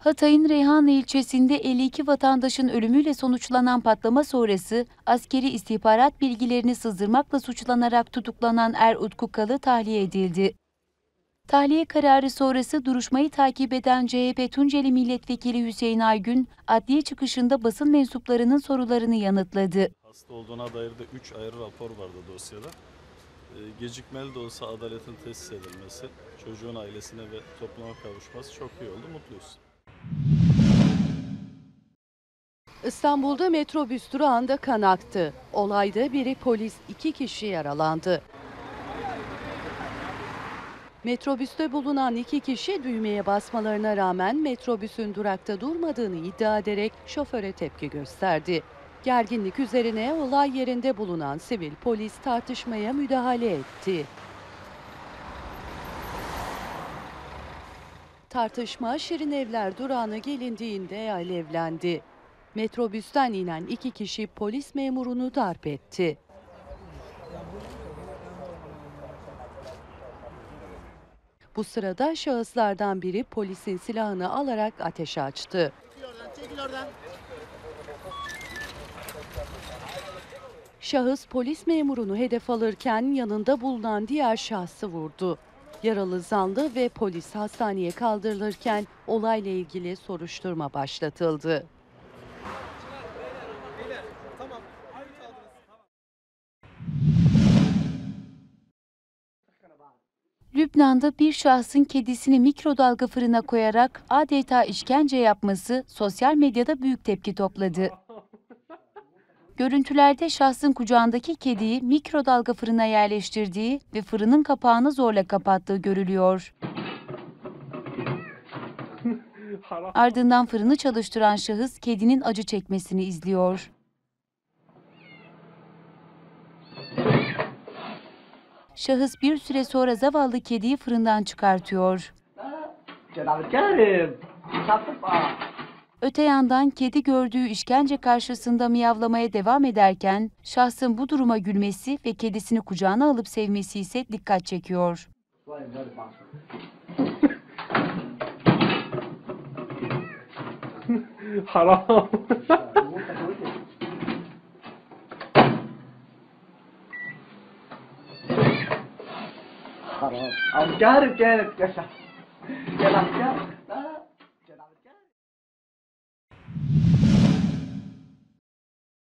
Hatay'ın Reyhanlı ilçesinde 52 vatandaşın ölümüyle sonuçlanan patlama sonrası askeri istihbarat bilgilerini sızdırmakla suçlanarak tutuklanan Utku Kalı tahliye edildi. Tahliye kararı sonrası duruşmayı takip eden CHP Tunceli Milletvekili Hüseyin Aygün, adliye çıkışında basın mensuplarının sorularını yanıtladı. Hasta olduğuna dair de 3 ayrı rapor vardı dosyada. Gecikmeli de olsa adaletin tesis edilmesi, çocuğun ailesine ve topluma kavuşması çok iyi oldu, mutluyuz. İstanbul'da metrobüs durağında kan aktı. Olayda biri polis, 2 kişi yaralandı. Metrobüste bulunan 2 kişi düğmeye basmalarına rağmen metrobüsün durakta durmadığını iddia ederek şoföre tepki gösterdi. Gerginlik üzerine olay yerinde bulunan sivil polis tartışmaya müdahale etti. Tartışma Şirinevler durağına gelindiğinde alevlendi. Metrobüsten inen 2 kişi polis memurunu darp etti. Bu sırada şahıslardan biri polisin silahını alarak ateş açtı. Çekil oradan. Şahıs polis memurunu hedef alırken yanında bulunan diğer şahsı vurdu. Yaralı zanlı ve polis hastaneye kaldırılırken olayla ilgili soruşturma başlatıldı. Lübnan'da bir şahsın kedisini mikrodalga fırına koyarak adeta işkence yapması sosyal medyada büyük tepki topladı. Görüntülerde şahsın kucağındaki kediyi mikrodalga fırına yerleştirdiği ve fırının kapağını zorla kapattığı görülüyor. Ardından fırını çalıştıran şahıs kedinin acı çekmesini izliyor. Şahıs bir süre sonra zavallı kediyi fırından çıkartıyor. Öte yandan kedi gördüğü işkence karşısında miyavlamaya devam ederken şahsın bu duruma gülmesi ve kedisini kucağına alıp sevmesi ise dikkat çekiyor. Haram. Ông chết được chưa?